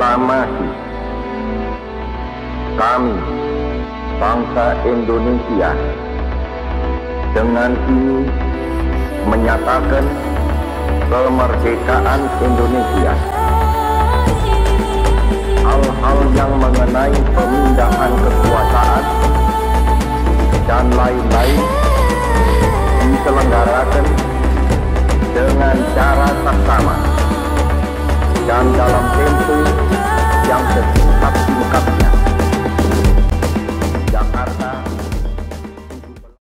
proklamasi kami, bangsa Indonesia, dengan ini menyatakan kemerdekaan Indonesia. Hal-hal yang mengenai pemindahan kekuasaan dan lain-lain diselenggarakan dengan cara saksama dan dalam